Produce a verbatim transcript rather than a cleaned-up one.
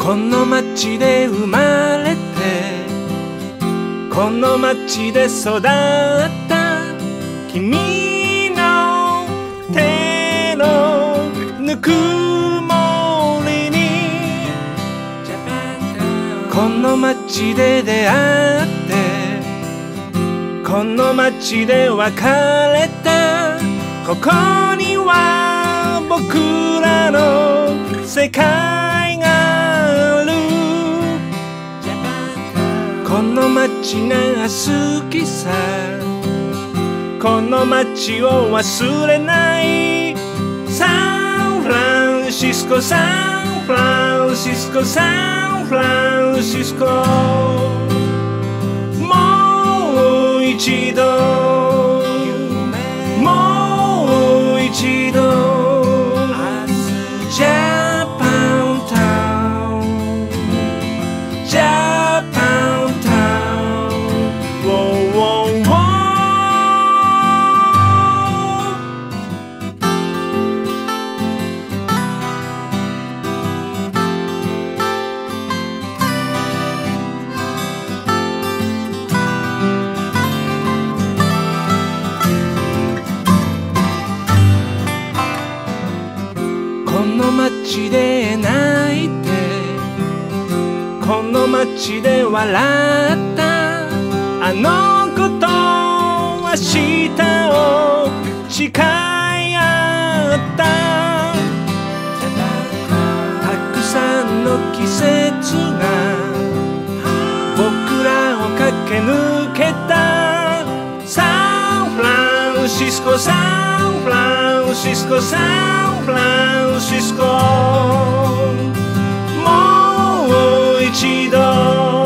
この街で生まれてこの街で育った君の手のぬくもりにこの街で出会ってこの街で別れたここには僕らの世界があるこの街が好きさこの街を忘れないサンフランシスコサンフランシスコサンフランシスコもう一度もう一度ジャパンタウンジャパンタウンウォーウォーウォーこの街で泣いてこの街で笑ったあの子と明日を誓い合ったたくさんの季節が僕らを駆け抜けたサンフランシスコサンフランシスコサンフランシスコもう一度